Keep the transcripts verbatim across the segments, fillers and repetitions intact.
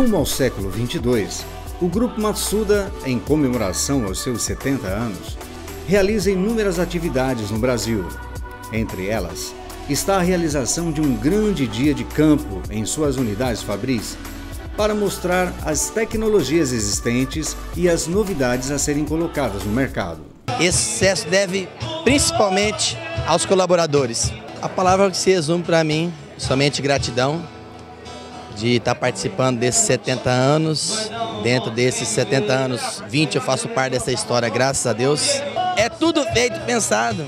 Rumo ao século vinte e dois, o Grupo Matsuda, em comemoração aos seus setenta anos, realiza inúmeras atividades no Brasil. Entre elas, está a realização de um grande dia de campo em suas unidades fabris, para mostrar as tecnologias existentes e as novidades a serem colocadas no mercado. Esse sucesso deve principalmente aos colaboradores. A palavra que se resume para mim, somente gratidão de estar participando desses setenta anos. Dentro desses setenta anos, vinte eu faço parte dessa história, graças a Deus. É tudo feito e pensado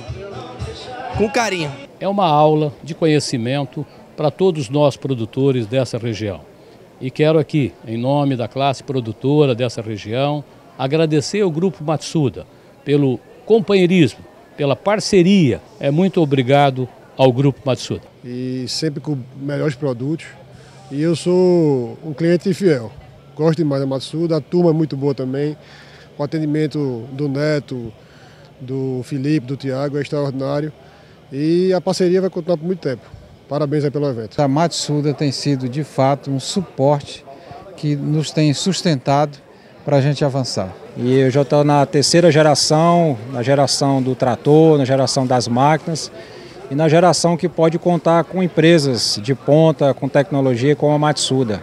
com carinho. É uma aula de conhecimento para todos nós produtores dessa região. E quero aqui, em nome da classe produtora dessa região, agradecer ao Grupo Matsuda pelo companheirismo, pela parceria. É muito obrigado ao Grupo Matsuda. E sempre com melhores produtos. E eu sou um cliente fiel. Gosto demais da Matsuda, a turma é muito boa também. O atendimento do Neto, do Felipe, do Tiago é extraordinário. E a parceria vai continuar por muito tempo. Parabéns aí pelo evento. A Matsuda tem sido, de fato, um suporte que nos tem sustentado para a gente avançar. E eu já estou na terceira geração, na geração do trator, na geração das máquinas e na geração que pode contar com empresas de ponta, com tecnologia como a Matsuda.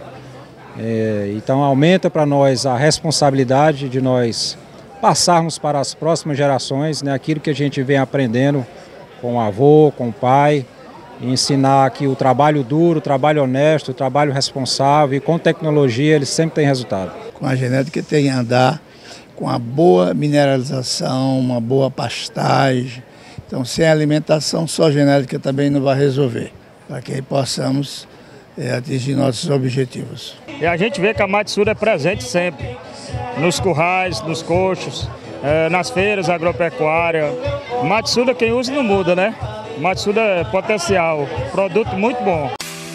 É, então aumenta para nós a responsabilidade de nós passarmos para as próximas gerações, né, aquilo que a gente vem aprendendo com o avô, com o pai, e ensinar que o trabalho duro, o trabalho honesto, o trabalho responsável e com tecnologia ele sempre tem resultado. Com a genética tem que andar com a boa mineralização, uma boa pastagem. Então, sem alimentação, só a genética também não vai resolver, para que possamos é, atingir nossos objetivos. E a gente vê que a Matsuda é presente sempre, nos currais, nos coxos, é, nas feiras agropecuárias. Matsuda quem usa não muda, né? Matsuda é potencial, produto muito bom.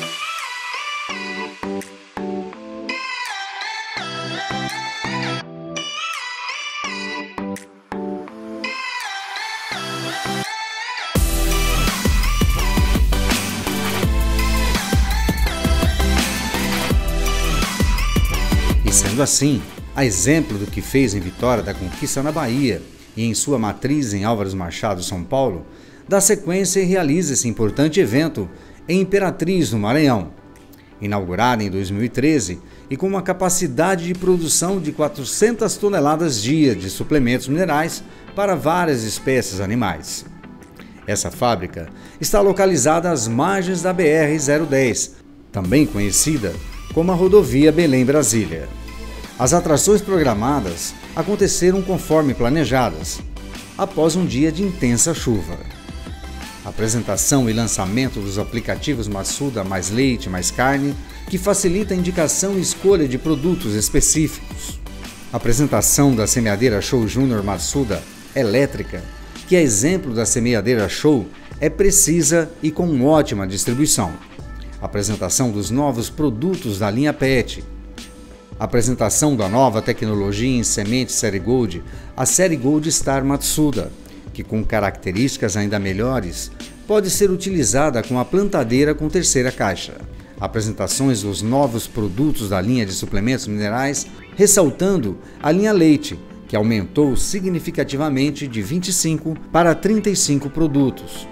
E sendo assim, a exemplo do que fez em Vitória da Conquista na Bahia e em sua matriz em Álvares Machado, São Paulo, dá sequência e realiza esse importante evento em Imperatriz, no Maranhão. Inaugurada em dois mil e treze e com uma capacidade de produção de quatrocentas toneladas dia de suplementos minerais para várias espécies animais. Essa fábrica está localizada às margens da B R zero dez, também conhecida como a rodovia Belém-Brasília. As atrações programadas aconteceram conforme planejadas, após um dia de intensa chuva. Apresentação e lançamento dos aplicativos Matsuda Mais Leite, Mais Carne, que facilita a indicação e escolha de produtos específicos. Apresentação da semeadeira Show Júnior Matsuda elétrica, que é exemplo da semeadeira Show, é precisa e com ótima distribuição. Apresentação dos novos produtos da linha Pet. Apresentação da nova tecnologia em semente Série Gold, a Série Gold Star Matsuda, que com características ainda melhores, pode ser utilizada com a plantadeira com terceira caixa. Apresentações dos novos produtos da linha de suplementos minerais, ressaltando a linha Leite, que aumentou significativamente de vinte e cinco para trinta e cinco produtos.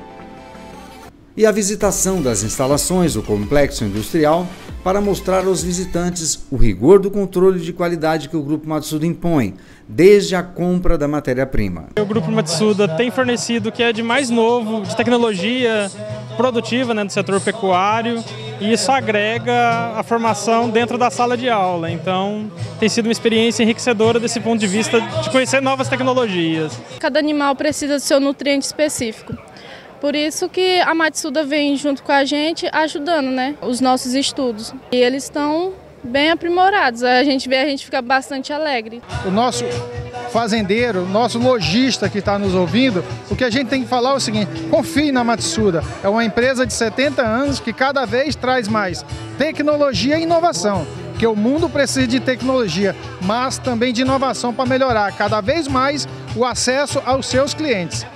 E a visitação das instalações do complexo industrial para mostrar aos visitantes o rigor do controle de qualidade que o Grupo Matsuda impõe, desde a compra da matéria-prima. O Grupo Matsuda tem fornecido o que é de mais novo, de tecnologia produtiva, né, do setor pecuário, e isso agrega a formação dentro da sala de aula. Então, tem sido uma experiência enriquecedora desse ponto de vista de conhecer novas tecnologias. Cada animal precisa do seu nutriente específico. Por isso que a Matsuda vem junto com a gente ajudando, né, os nossos estudos. E eles estão bem aprimorados, a gente vê, a gente fica bastante alegre. O nosso fazendeiro, o nosso lojista que está nos ouvindo, o que a gente tem que falar é o seguinte: confie na Matsuda. É uma empresa de setenta anos que cada vez traz mais tecnologia e inovação. Porque o mundo precisa de tecnologia, mas também de inovação para melhorar cada vez mais o acesso aos seus clientes.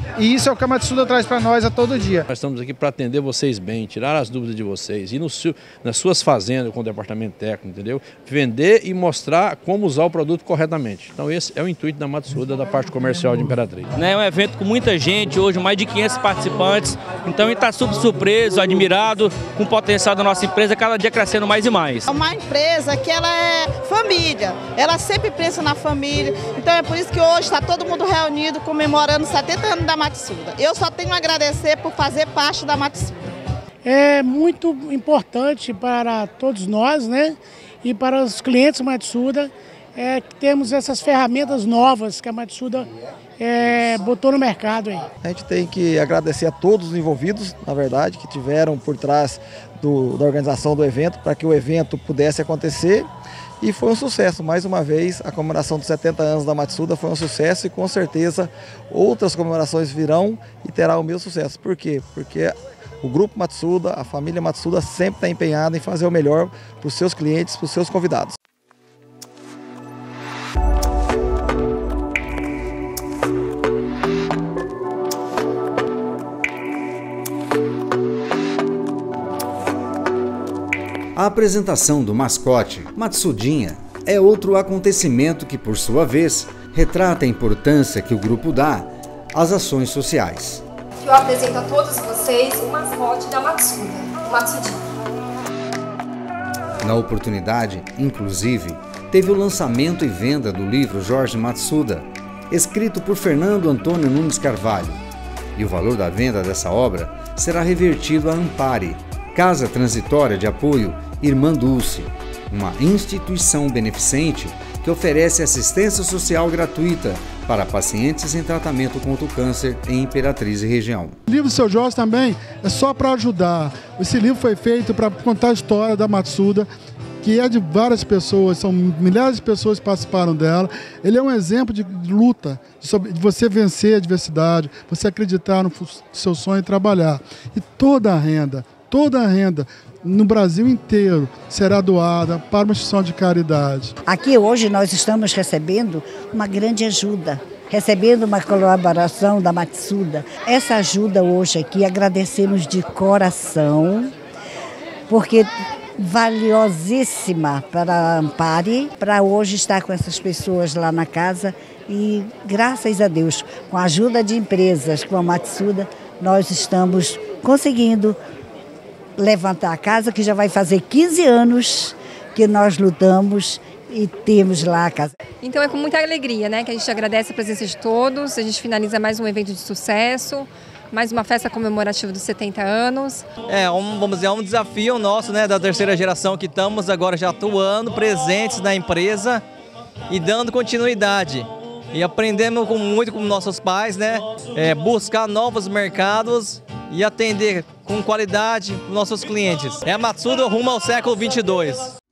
E isso é o que a Matsuda traz para nós a todo dia. Nós estamos aqui para atender vocês bem, tirar as dúvidas de vocês, ir no seu, nas suas fazendas com o departamento técnico, entendeu? Vender e mostrar como usar o produto corretamente. Então esse é o intuito da Matsuda, da parte comercial de Imperatriz. É um evento com muita gente, hoje mais de quinhentos participantes, então a gente está super surpreso, admirado com o potencial da nossa empresa, cada dia crescendo mais e mais. É uma empresa que ela é família, ela sempre pensa na família, então é por isso que hoje está todo mundo reunido comemorando setenta anos da Matsuda. Eu só tenho a agradecer por fazer parte da Matsuda. É muito importante para todos nós, né? E para os clientes Matsuda, é que temos essas ferramentas novas que a Matsuda é, botou no mercado aí. A gente tem que agradecer a todos os envolvidos, na verdade, que tiveram por trás do, da organização do evento, para que o evento pudesse acontecer. E foi um sucesso, mais uma vez, a comemoração dos setenta anos da Matsuda foi um sucesso e com certeza outras comemorações virão e terá o mesmo sucesso. Por quê? Porque o Grupo Matsuda, a família Matsuda sempre está empenhada em fazer o melhor para os seus clientes, para os seus convidados. A apresentação do mascote, Matsudinha, é outro acontecimento que, por sua vez, retrata a importância que o grupo dá às ações sociais. Eu apresento a todos vocês o mascote da Matsuda, o Matsudinha. Na oportunidade, inclusive, teve o lançamento e venda do livro Jorge Matsuda, escrito por Fernando Antônio Nunes Carvalho. E o valor da venda dessa obra será revertido a Ampare, Casa Transitória de Apoio Irmã Dulce, uma instituição beneficente que oferece assistência social gratuita para pacientes em tratamento contra o câncer em Imperatriz e região. O livro do seu Jorge também é só para ajudar. Esse livro foi feito para contar a história da Matsuda, que é de várias pessoas, são milhares de pessoas que participaram dela. Ele é um exemplo de luta, de você vencer a adversidade, você acreditar no seu sonho e trabalhar. E toda a renda, toda a renda no Brasil inteiro será doada para uma instituição de caridade. Aqui hoje nós estamos recebendo uma grande ajuda, recebendo uma colaboração da Matsuda. Essa ajuda hoje aqui agradecemos de coração, porque valiosíssima para a Ampare, para hoje estar com essas pessoas lá na casa e graças a Deus, com a ajuda de empresas como a Matsuda, nós estamos conseguindo levantar a casa, que já vai fazer quinze anos que nós lutamos e temos lá a casa. Então é com muita alegria, né, que a gente agradece a presença de todos, a gente finaliza mais um evento de sucesso, mais uma festa comemorativa dos setenta anos. É, um, vamos dizer, é um desafio nosso, né, da terceira geração que estamos agora já atuando, presentes na empresa e dando continuidade. E aprendemos com, muito com nossos pais, né, é, buscar novos mercados e atender com qualidade os nossos clientes. É a Matsuda rumo ao século vinte e dois.